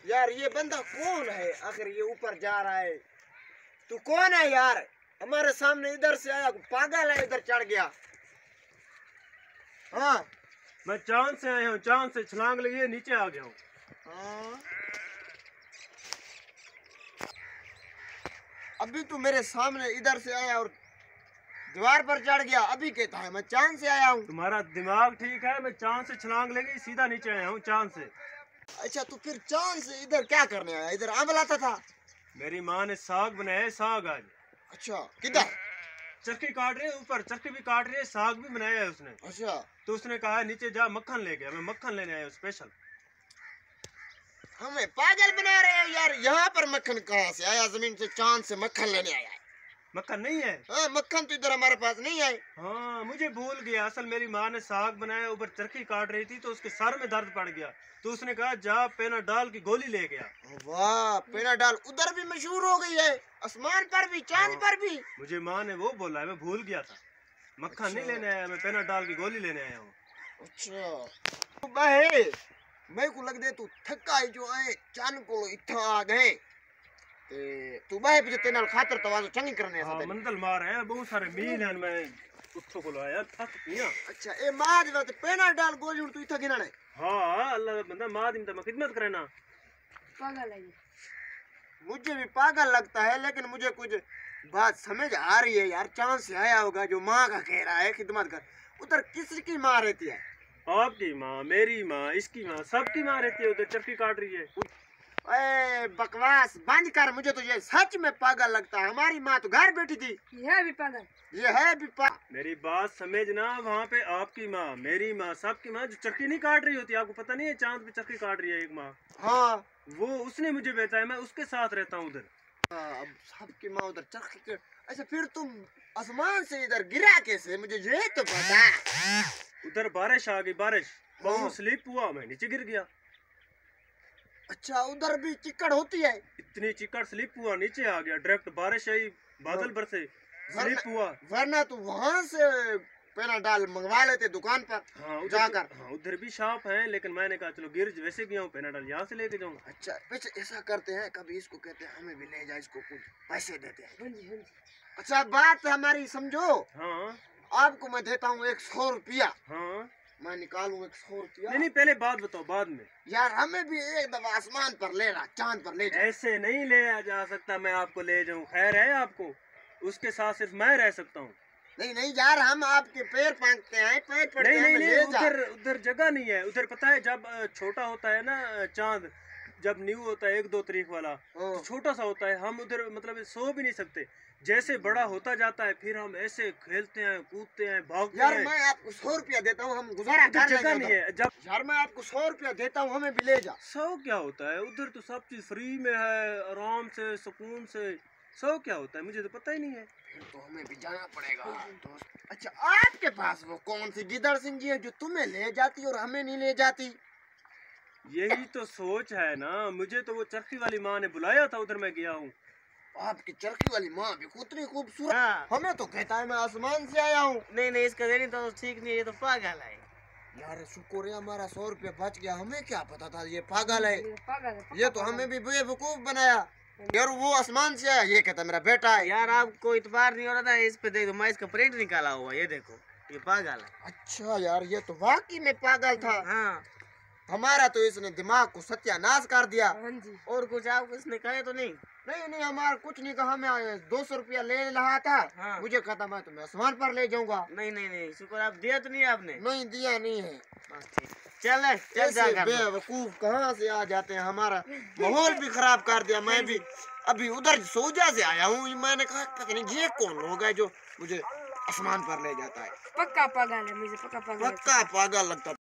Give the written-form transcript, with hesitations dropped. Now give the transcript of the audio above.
यार ये बंदा कौन है आखिर, ये ऊपर जा रहा है? तू कौन है यार? हमारे सामने इधर से आया, पागल है, इधर चढ़ गया। हाँ मैं चांद से आया हूँ, चांद से छलांग लगी नीचे आ गया हूँ। हाँ। अभी तू मेरे सामने इधर से आया और दीवार पर चढ़ गया, अभी कहता है मैं चांद से आया हूँ। तुम्हारा दिमाग ठीक है? मैं चांद से छलांग लगी सीधा नीचे आया हूँ चांद से। अच्छा तू फिर चांद से इधर क्या करने आया? इधर आम लाता था? मेरी माँ ने साग बनाया है, साग आज। अच्छा किधर? चक्की काट रही है, ऊपर चक्की भी काट रही है, साग भी बनाया है उसने। अच्छा तो उसने कहा नीचे जा मक्खन ले गया, मैं मक्खन लेने आया हूँ स्पेशल। हमें पागल बना रहे हो यार। यहाँ पर मक्खन कहाँ से आया? जमीन से चांद से मक्खन लेने आया है? मक्खन नहीं है? हाँ मक्खन तो इधर हमारे पास नहीं है। हाँ मुझे भूल गया, असल मेरी माँ ने साग बनाया, ऊपर चरखी काट रही थी तो उसके सर में दर्द पड़ गया, तो उसने कहा जा पेनाडाल की गोली ले गया। वाह, पेनाडाल उधर भी मशहूर हो गई है, आसमान पर भी, चांद पर भी। मुझे माँ ने वो बोला है, मैं भूल गया था। मक्खन नहीं लेने आया, मैं पेनाडाल की गोली लेने आया हूँ। अच्छा भाई, मैं को लग दे तू थका है जो है, चांद को इतना आ गए तू बाहे भी तेरे नाल खातर तवाज़ो चंगी करने हाँ है। मंदल मार है, बहुत सारे मील हैं, मैं उठो को लाया थक पिया। अच्छा ए माज वत पेनाडाल गोली उन तू इथा गिनाने? हाँ अल्लाह बंदा माँ दिन तो मैं खिदमत करे ना। पागल है ये। मुझे भी पागल लगता है, लेकिन मुझे कुछ बात समझ आ रही है यार। चांद से आया होगा जो माँ का कह रहा है खिदमत कर, उधर किसकी माँ रहती है? आपकी माँ, मेरी माँ, इसकी माँ, सबकी माँ रहती है, उधर चरखी काट रही है। ए बकवास बंद कर, मुझे तो ये सच में पागल लगता है। हमारी माँ तो घर बैठी थी, ये है भी पागल। ये है भी मेरी बात समझना, वहाँ पे आपकी माँ, मेरी माँ, सबकी माँ जो चरखी नहीं काट रही होती, आपको पता नहीं है? चांद पे चरखी काट रही है एक माँ। हाँ वो उसने मुझे भेजा है, मैं उसके साथ रहता हूँ उधर। अब सबकी माँ उधर चरखी के। अच्छा फिर तुम आसमान से इधर गिरा कैसे? मुझे ये तो पता। उधर बारिश आ गई, बारिश, हाँ। बहुत स्लिप हुआ, मैं नीचे गिर गया। अच्छा उधर भी चिकड़ होती है? इतनी चिकड़ स्लिप हुआ, नीचे आ गया डायरेक्ट, बारिश आई, बादल बरसे, स्लिप हुआ। वरना तो वहाँ से पेनाडाल मंगवा लेते दुकान पर। हाँ उधर जाकर। हाँ उधर भी शॉप है, लेकिन मैंने कहा चलो गिर वैसे गया हूँ, पेनाडाल यहाँ से लेके जाऊँ। अच्छा वैसे ऐसा करते हैं, कभी इसको कहते हैं हमें भी ले जा, इसको कुछ पैसे देते हैं। हाँ जी हाँ जी। अच्छा बात हमारी समझो, हाँ आपको मैं देता हूँ 100 रुपया, हाँ। मैं निकालूं 100 रुपया। नहीं नहीं, पहले बात बताओ, बाद में। यार हमें भी एक दफा आसमान पर ले रहा, चांद पर ले जा। ऐसे नहीं ले जा सकता मैं आपको ले जाऊँ, खैर है आपको, उसके साथ सिर्फ मैं रह सकता हूँ। नहीं नहीं यार, हम आपके पैर पांगते हैं, पैर पड़ते नहीं हैं, नहीं हमें नहीं, ले जा। उधर उधर जगह नहीं है। उधर पता है जब छोटा होता है ना चांद, जब न्यू होता है 1-2 तारीख वाला, तो छोटा सा होता है, हम उधर मतलब सो भी नहीं सकते। जैसे बड़ा होता जाता है फिर हम ऐसे खेलते हैं, कूदते हैं, भागते यार हैं। मैं आपको 100 रुपया देता हूँ, हम गुजारा उधर कर जगह लेंगे नहीं उधर। है। जब यार मैं आपको 100 रुपया देता हूँ, हमें भी ले जा। 100 क्या होता है उधर? तो सब चीज फ्री में है, आराम से, सुकून से। 100 क्या होता है मुझे तो पता ही नहीं है। फिर तो हमें भी जाना पड़ेगा दोस्त। अच्छा आपके पास वो कौन सी गिदड़ सिंह जी है जो तुम्हें ले जाती और हमें नहीं ले जाती? यही तो सोच है ना, मुझे तो वो चरखी वाली माँ ने बुलाया था, उधर मैं गया हूँ। आपकी चरखी वाली माँ भी कितनी खूबसूरत। हमें तो कहता है मैं आसमान से आया हूँ। नहीं नहीं, इसका देनी तो ठीक नहीं है, ये तो पागल है। यार शुक्र है हमारा 100 रुपया बच गया, हमें क्या पता था ये पागल है। ये पागल है। ये तो हमें भी बेवकूफ बनाया। यार वो आसमान से आया, ये कहता मेरा बेटा है। यार आपको इतबार नहीं हो रहा था? इस पे देखो, मैं इसका प्रिंट निकाला हुआ, ये देखो, ये पागल है। अच्छा यार ये तो वाकई में पागल था। हाँ हमारा तो इसने दिमाग को सत्यानाश कर दिया। हाँ जी। और कुछ आपको इसने कहे तो नहीं? नहीं नहीं, हमारा कुछ नहीं कहा। मैं 200 रुपया ले रहा था, हाँ। मुझे कहता मैं तुम्हें आसमान पर ले जाऊंगा। नहीं नहीं नहीं, शुक्र आप दिया तो नहीं आपने? नहीं दिया नहीं है। बस ठीक, चल ऐसे जाकर बेवकूफ कहाँ से आ जाते हैं, हमारा माहौल भी खराब कर दिया। मैं भी अभी उधर सोजा से आया हूँ, मैंने कहा पता नहीं ये कौन लोग है जो मुझे आसमान पर ले जाता है। पक्का पागल है, मुझे पक्का पागल पक्का पागल लगता।